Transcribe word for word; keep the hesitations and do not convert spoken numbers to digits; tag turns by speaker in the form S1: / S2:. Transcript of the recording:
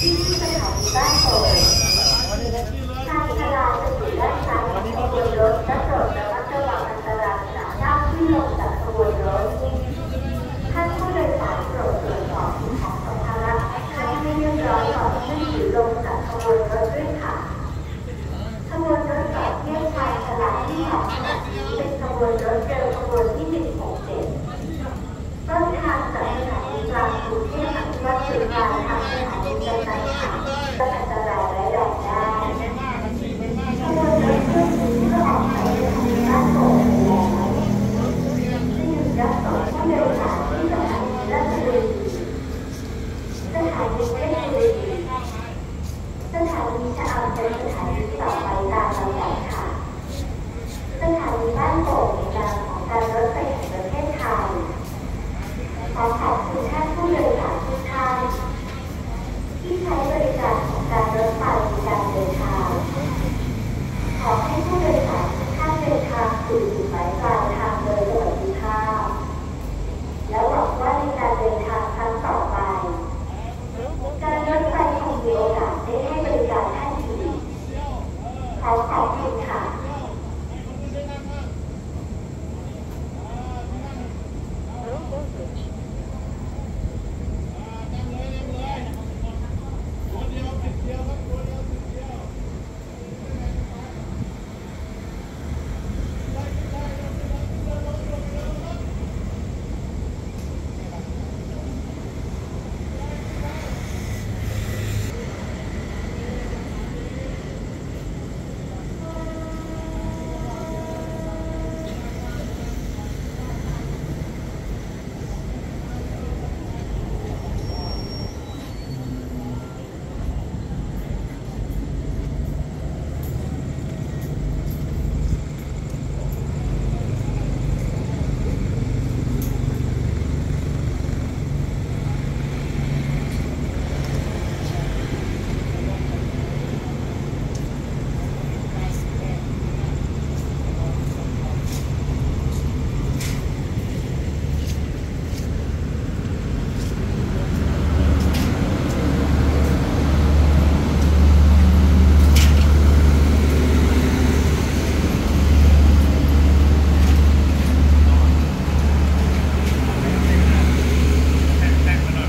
S1: ที่สถานีบ้านโป่งทางชลาจะอยู่ด้านซ้ายของขบวนรถและโปรดระมัดระวังอันตรายจากด้านที่ลงจากขบวนรถท่านผู้โดยสารโปรดตรวจสอบสิ่งของสัมภาระให้ไม่เรียบร้อยก่อนขึ้นหรือลงจากขบวนรถด้วยค่ะขบวนรถต่อเที่ยวชายชลาที่สองเป็นขบวนรถเร็วขบวนที่หนึ่งหกเจ็ดต้นทางจากสถานีกลางกรุงเทพอภิวัตรจุฬาทางสถานีกลางค่ะจะอันตรายและแรงได้ขบวนรถเครื่องนี้เพื่อออกไปสถานีบ้านโป่งแล้วจะหยุดรับส่งผู้โดยสารที่สถานีราชบุรีสถานีเพชรบุรีสถานีชะอำเป็นสถานีต่อไปตามลำดับค่ะสถานีบ้านโป่งในนามของการรถไฟแห่งประเทศไทยขอขอบ